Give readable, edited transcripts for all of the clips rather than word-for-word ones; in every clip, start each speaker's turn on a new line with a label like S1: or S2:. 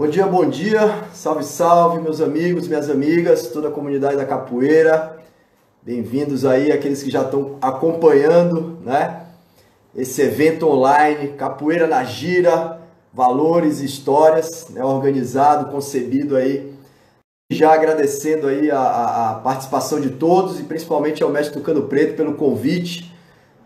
S1: Bom dia, salve, salve, meus amigos, minhas amigas, toda a comunidade da capoeira. Bem-vindos aí, aqueles que já estão acompanhando, né? Esse evento online, Capoeira na Gira, Valores e Histórias, né? Organizado, concebido aí. Já agradecendo aí a participação de todos e principalmente ao mestre Tucano Preto pelo convite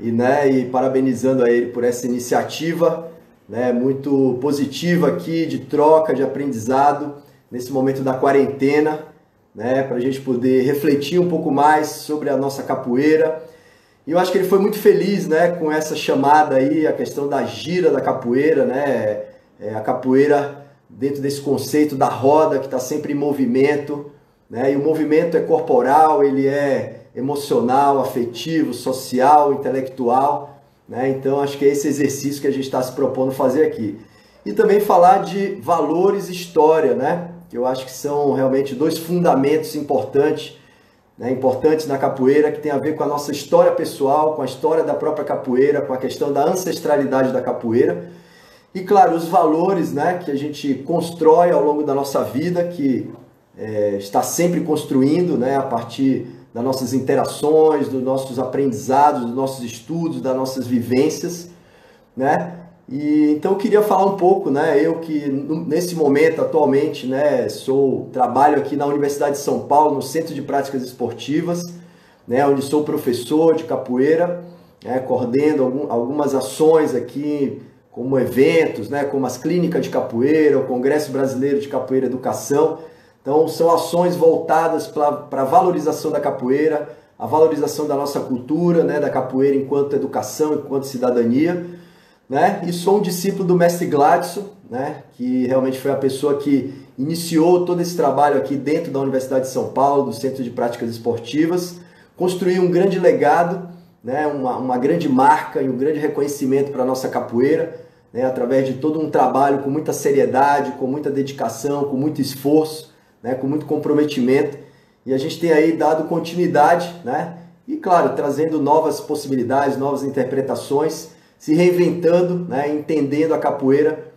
S1: e parabenizando a ele por essa iniciativa, né, muito positiva aqui, de troca, de aprendizado, nesse momento da quarentena, né, para a gente poder refletir um pouco mais sobre a nossa capoeira. E eu acho que ele foi muito feliz, né, com essa chamada aí, a questão da gira da capoeira, né, a capoeira dentro desse conceito da roda que está sempre em movimento, né, e o movimento é corporal, ele é emocional, afetivo, social, intelectual, né? Então acho que é esse exercício que a gente está se propondo fazer aqui. E também falar de valores e história, né? Que eu acho que são realmente dois fundamentos importantes, né? Importantes na capoeira, que tem a ver com a nossa história pessoal, com a história da própria capoeira, com a questão da ancestralidade da capoeira. E claro, os valores, né, que a gente constrói ao longo da nossa vida, que está sempre construindo, né, a partir das nossas interações, dos nossos aprendizados, dos nossos estudos, das nossas vivências, né? E então eu queria falar um pouco, né? Eu que nesse momento atualmente, né, trabalho aqui na Universidade de São Paulo, no Centro de Práticas Esportivas, né, onde sou professor de capoeira, né, coordeno algumas ações aqui, como eventos, né, como as clínicas de capoeira, o Congresso Brasileiro de Capoeira e Educação. Então, são ações voltadas para a valorização da capoeira, a valorização da nossa cultura, né, da capoeira enquanto educação, enquanto cidadania, né? E sou um discípulo do mestre Gladson, né, que realmente foi a pessoa que iniciou todo esse trabalho aqui dentro da Universidade de São Paulo, do Centro de Práticas Esportivas, construiu um grande legado, né, uma grande marca e um grande reconhecimento para a nossa capoeira, né, através de todo um trabalho com muita seriedade, com muita dedicação, com muito esforço, né, com muito comprometimento, e a gente tem aí dado continuidade, né, e claro, trazendo novas possibilidades, novas interpretações, se reinventando, né, entendendo a capoeira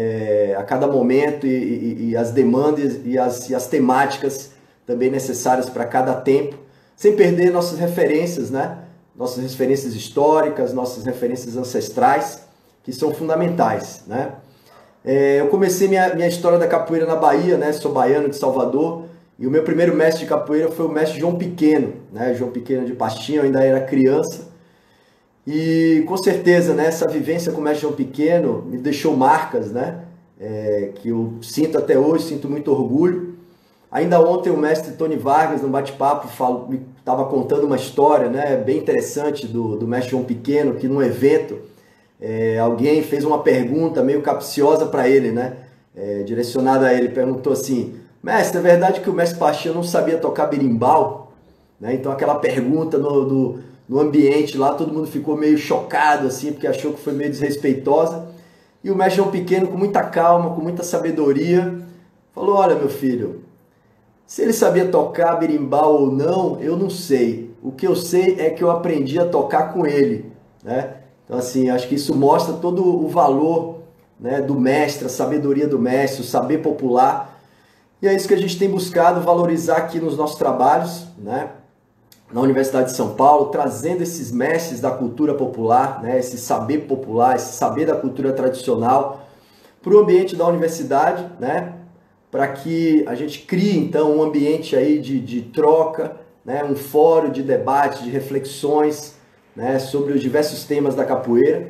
S1: a cada momento e as demandas e as temáticas também necessárias para cada tempo, sem perder nossas referências, né, nossas referências históricas, nossas referências ancestrais, que são fundamentais, né. Eu comecei minha história da capoeira na Bahia, né? Sou baiano de Salvador, e o meu primeiro mestre de capoeira foi o mestre João Pequeno, né? João Pequeno de Pastinha, eu ainda era criança, e com certeza, né, essa vivência com o mestre João Pequeno me deixou marcas, né? Que eu sinto até hoje, sinto muito orgulho. Ainda ontem o mestre Tony Vargas, no bate-papo, estava contando uma história, né, bem interessante do mestre João Pequeno, que num evento alguém fez uma pergunta meio capciosa para ele, né? Direcionada a ele, perguntou assim: mestre, é verdade que o mestre Pastinha não sabia tocar berimbau? Né? Então aquela pergunta no ambiente lá, todo mundo ficou meio chocado, assim, porque achou que foi meio desrespeitosa. E o mestre João Pequeno, com muita calma, com muita sabedoria, falou: olha, meu filho, se ele sabia tocar berimbau ou não, eu não sei. O que eu sei é que eu aprendi a tocar com ele, né? Então, assim, acho que isso mostra todo o valor, né, do mestre, a sabedoria do mestre, o saber popular. E é isso que a gente tem buscado valorizar aqui nos nossos trabalhos, né, na Universidade de São Paulo, trazendo esses mestres da cultura popular, né, esse saber popular, esse saber da cultura tradicional para o ambiente da universidade, né, para que a gente crie, então, um ambiente aí de troca, né, um fórum de debate, de reflexões, né, sobre os diversos temas da capoeira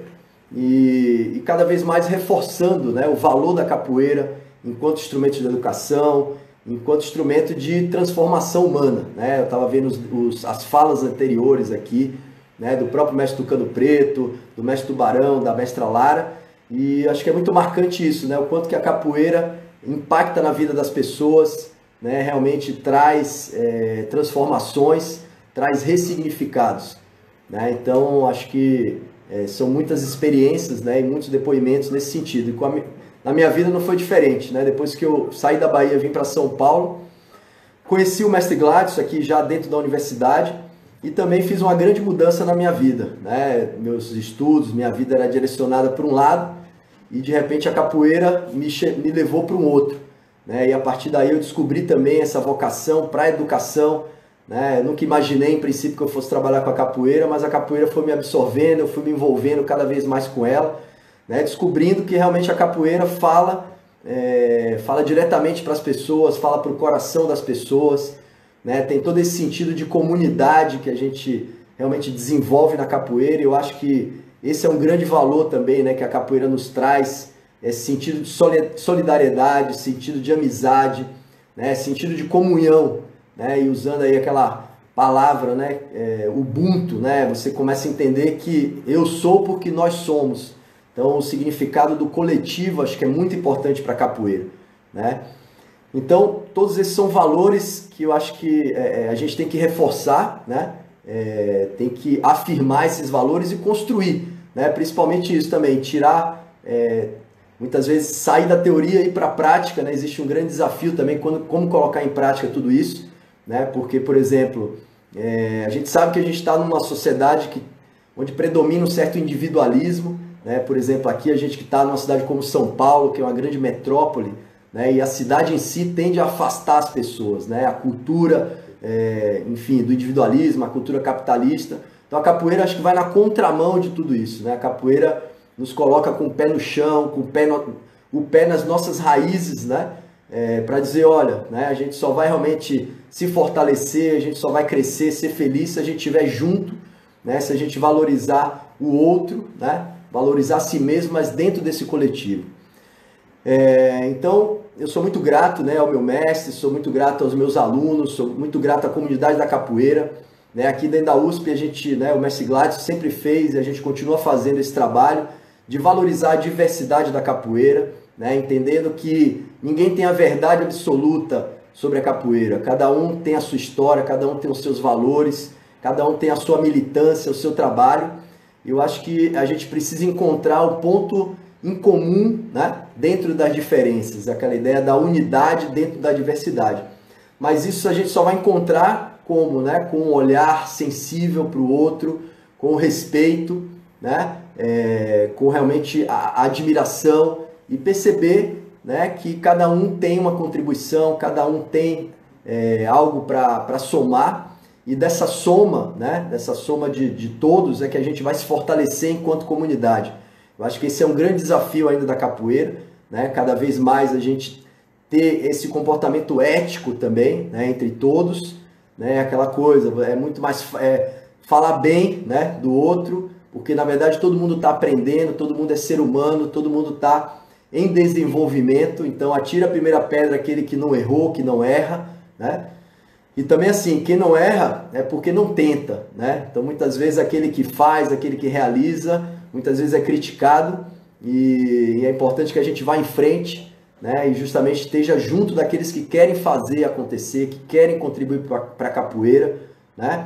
S1: e cada vez mais reforçando, né, o valor da capoeira enquanto instrumento de educação, enquanto instrumento de transformação humana, né? Eu estava vendo as falas anteriores aqui, né, do próprio mestre Tucano Preto, do mestre Tubarão, da mestra Lara, e acho que é muito marcante isso, né, o quanto que a capoeira impacta na vida das pessoas, né, realmente traz transformações, traz ressignificados. Né? Então, acho que são muitas experiências, né, e muitos depoimentos nesse sentido. E na minha vida não foi diferente, né? Depois que eu saí da Bahia e vim para São Paulo, conheci o mestre Gladson aqui já dentro da universidade e também fiz uma grande mudança na minha vida, né? Meus estudos, minha vida era direcionada para um lado e de repente a capoeira me levou para um outro. né? E a partir daí eu descobri também essa vocação para a educação, né? Eu nunca imaginei em princípio que eu fosse trabalhar com a capoeira, mas a capoeira foi me absorvendo, eu fui me envolvendo cada vez mais com ela, né? Descobrindo que realmente a capoeira fala diretamente para as pessoas, fala para o coração das pessoas, né? Tem todo esse sentido de comunidade que a gente realmente desenvolve na capoeira, e eu acho que esse é um grande valor também, né, que a capoeira nos traz, esse sentido de solidariedade, sentido de amizade, né, sentido de comunhão, né, e usando aí aquela palavra, né, Ubuntu, né, você começa a entender que eu sou porque nós somos. Então o significado do coletivo acho que é muito importante para a capoeira, né? Então todos esses são valores que eu acho que a gente tem que reforçar, né? Tem que afirmar esses valores e construir, né? Principalmente isso também, tirar, muitas vezes sair da teoria e ir para a prática, né? Existe um grande desafio também como colocar em prática tudo isso, né? Porque, por exemplo, a gente sabe que a gente está numa sociedade onde predomina um certo individualismo, né? Por exemplo, aqui a gente que está numa cidade como São Paulo, que é uma grande metrópole, né? E a cidade em si tende a afastar as pessoas, né? A cultura, enfim, do individualismo, a cultura capitalista. Então a capoeira acho que vai na contramão de tudo isso, né? A capoeira nos coloca com o pé no chão, com o pé nas nossas raízes, né? Para dizer, olha, né? A gente só vai realmente se fortalecer, a gente só vai crescer, ser feliz se a gente estiver junto, né? Se a gente valorizar o outro, né? Valorizar a si mesmo, mas dentro desse coletivo. Então, eu sou muito grato, né, ao meu mestre, sou muito grato aos meus alunos, sou muito grato à comunidade da capoeira, né? Aqui dentro da USP, a gente, né, o mestre Gladys sempre fez e a gente continua fazendo esse trabalho de valorizar a diversidade da capoeira, né, entendendo que ninguém tem a verdade absoluta sobre a capoeira. Cada um tem a sua história, cada um tem os seus valores, cada um tem a sua militância, o seu trabalho. Eu acho que a gente precisa encontrar o ponto em comum, né, dentro das diferenças, aquela ideia da unidade dentro da diversidade. Mas isso a gente só vai encontrar como, né, com um olhar sensível para o outro, com respeito, né, com realmente a admiração e perceber, né, que cada um tem uma contribuição, cada um tem algo para somar. E dessa soma, né, dessa soma de todos é que a gente vai se fortalecer enquanto comunidade. Eu acho que esse é um grande desafio ainda da capoeira, né, cada vez mais a gente ter esse comportamento ético também, né, entre todos, né, aquela coisa, é muito mais falar bem, né, do outro, porque na verdade todo mundo está aprendendo, todo mundo é ser humano, todo mundo está em desenvolvimento, então atira a primeira pedra aquele que não errou, que não erra, né? E também assim, quem não erra é porque não tenta, né? Então muitas vezes aquele que faz, aquele que realiza, muitas vezes é criticado e é importante que a gente vá em frente, né? E justamente esteja junto daqueles que querem fazer acontecer, que querem contribuir para a capoeira, né?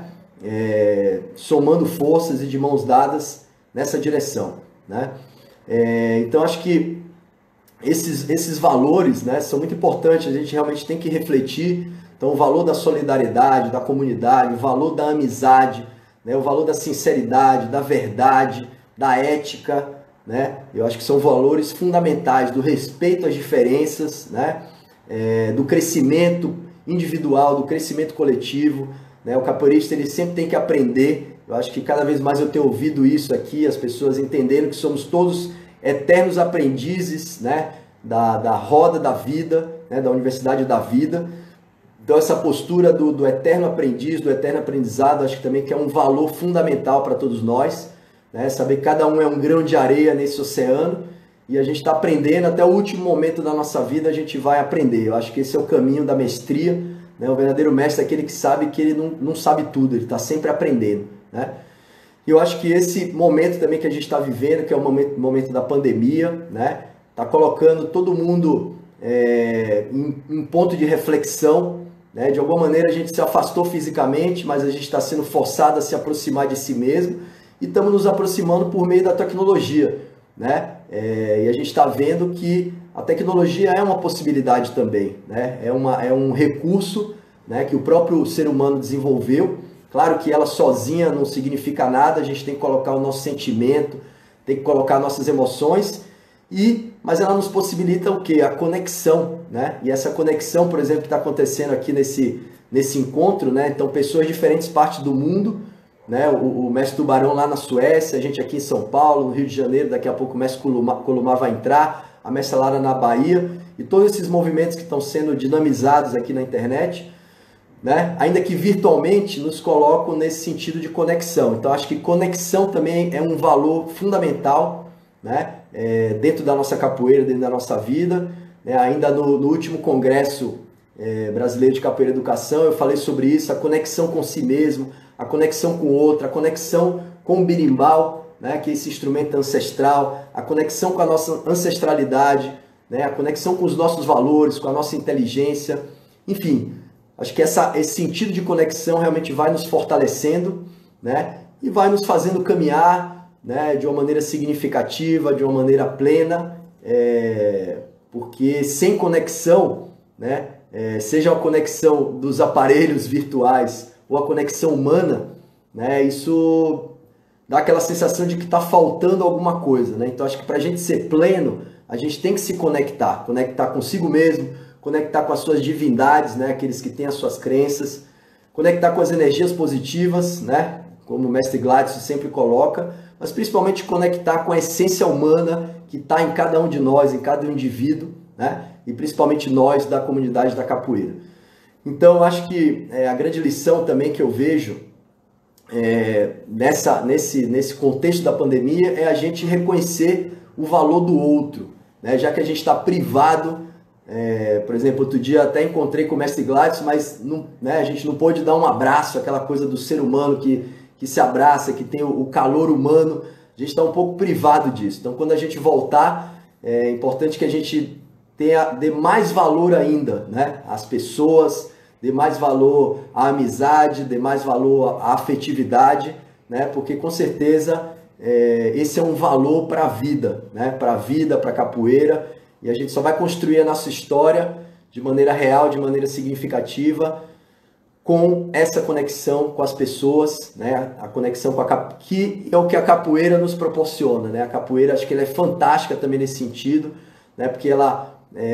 S1: Somando forças e de mãos dadas nessa direção, né? Então acho que esses valores, né, são muito importantes, a gente realmente tem que refletir. Então, o valor da solidariedade, da comunidade, o valor da amizade, né? O valor da sinceridade, da verdade, da ética, né? Eu acho que são valores fundamentais, do respeito às diferenças, né? Do crescimento individual, do crescimento coletivo, né? O capoeirista ele sempre tem que aprender. Eu acho que cada vez mais eu tenho ouvido isso aqui, as pessoas entendendo que somos todos eternos aprendizes, né? da roda da vida, né? Da universidade da vida. Então essa postura do eterno aprendiz, do eterno aprendizado, acho que também que é um valor fundamental para todos nós, né? Saber que cada um é um grão de areia nesse oceano e a gente está aprendendo até o último momento da nossa vida, a gente vai aprender. Eu acho que esse é o caminho da mestria, né? O verdadeiro mestre é aquele que sabe que ele não sabe tudo, ele está sempre aprendendo, né? E eu acho que esse momento também que a gente está vivendo, que é o momento da pandemia, né? Está colocando todo mundo em ponto de reflexão, né? De alguma maneira a gente se afastou fisicamente, mas a gente está sendo forçado a se aproximar de si mesmo e estamos nos aproximando por meio da tecnologia, né? E a gente está vendo que a tecnologia é uma possibilidade também, né? É um recurso, né, que o próprio ser humano desenvolveu. Claro que ela sozinha não significa nada, a gente tem que colocar o nosso sentimento, tem que colocar nossas emoções Mas ela nos possibilita o quê? A conexão, né? E essa conexão, por exemplo, que está acontecendo aqui nesse encontro, né? Então, pessoas de diferentes partes do mundo, né? O Mestre Tubarão lá na Suécia, a gente aqui em São Paulo, no Rio de Janeiro, daqui a pouco o Mestre Columar vai entrar, a Mestre Lara na Bahia, e todos esses movimentos que estão sendo dinamizados aqui na internet, né? Ainda que virtualmente, nos colocam nesse sentido de conexão. Então, acho que conexão também é um valor fundamental, né? Dentro da nossa capoeira, dentro da nossa vida, né? Ainda no último congresso brasileiro de capoeira e educação, eu falei sobre isso, a conexão com si mesmo, a conexão com o outro, a conexão com o berimbau, né? Que é esse instrumento ancestral, a conexão com a nossa ancestralidade, né? A conexão com os nossos valores, com a nossa inteligência, enfim, acho que esse sentido de conexão realmente vai nos fortalecendo, né? E vai nos fazendo caminhar, né? De uma maneira significativa, de uma maneira plena, porque sem conexão, né? Seja a conexão dos aparelhos virtuais ou a conexão humana, né? Isso dá aquela sensação de que está faltando alguma coisa, né? Então acho que para a gente ser pleno, a gente tem que se conectar consigo mesmo, conectar com as suas divindades, né? Aqueles que têm as suas crenças, conectar com as energias positivas, né? Como o Mestre Gladson sempre coloca, mas principalmente conectar com a essência humana que está em cada um de nós, em cada indivíduo, né? E principalmente nós da comunidade da capoeira. Então, eu acho que a grande lição também que eu vejo nesse contexto da pandemia é a gente reconhecer o valor do outro, né? Já que a gente está privado, por exemplo, outro dia até encontrei com o Mestre Gladson, mas não, né, a gente não pôde dar um abraço, aquela coisa do ser humano que se abraça, que tem o calor humano, a gente está um pouco privado disso. Então, quando a gente voltar, é importante que a gente dê mais valor ainda, né, às pessoas, dê mais valor à amizade, dê mais valor à afetividade, né, porque com certeza esse é um valor para a vida, né, para a capoeira, e a gente só vai construir a nossa história de maneira real, de maneira significativa, com essa conexão com as pessoas, né? A conexão com que é o que a capoeira nos proporciona, né? A capoeira, acho que ela é fantástica também nesse sentido, né? Porque ela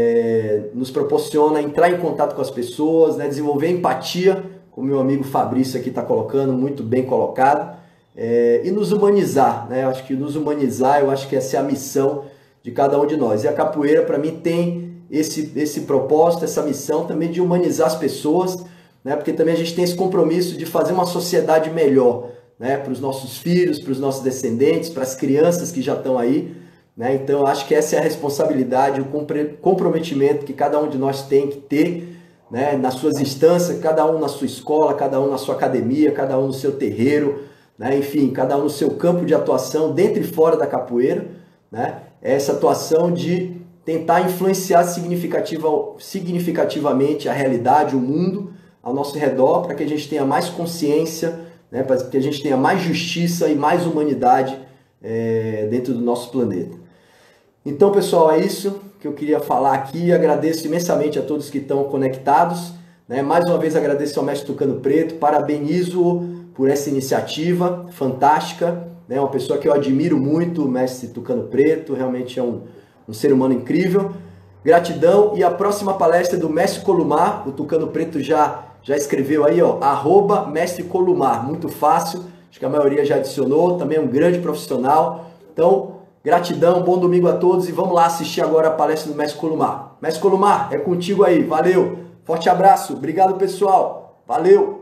S1: nos proporciona entrar em contato com as pessoas, né? Desenvolver empatia, como meu amigo Fabrício aqui está colocando, muito bem colocado, e nos humanizar, né? Acho que nos humanizar, eu acho que essa é a missão de cada um de nós. E a capoeira, para mim, tem esse propósito, essa missão também de humanizar as pessoas, né? Porque também a gente tem esse compromisso de fazer uma sociedade melhor, né? Para os nossos filhos, para os nossos descendentes, para as crianças que já estão aí, né? Então, eu acho que essa é a responsabilidade, o comprometimento que cada um de nós tem que ter, né? Nas suas instâncias, cada um na sua escola, cada um na sua academia, cada um no seu terreiro, né? Enfim, cada um no seu campo de atuação, dentro e fora da capoeira, né? Essa atuação de tentar influenciar significativamente a realidade, o mundo ao nosso redor, para que a gente tenha mais consciência, né? Para que a gente tenha mais justiça e mais humanidade dentro do nosso planeta. Então, pessoal, é isso que eu queria falar aqui. Agradeço imensamente a todos que estão conectados, né? Mais uma vez agradeço ao Mestre Tucano Preto, parabenizo-o por essa iniciativa fantástica, né? Uma pessoa que eu admiro muito, o Mestre Tucano Preto, realmente é um ser humano incrível. Gratidão, e a próxima palestra do Mestre Columar, o Tucano Preto já escreveu aí, ó, @Mestre Columar, muito fácil, acho que a maioria já adicionou, também é um grande profissional. Então, gratidão, bom domingo a todos e vamos lá assistir agora a palestra do Mestre Columar. Mestre Columar, é contigo aí, valeu, forte abraço, obrigado pessoal, valeu!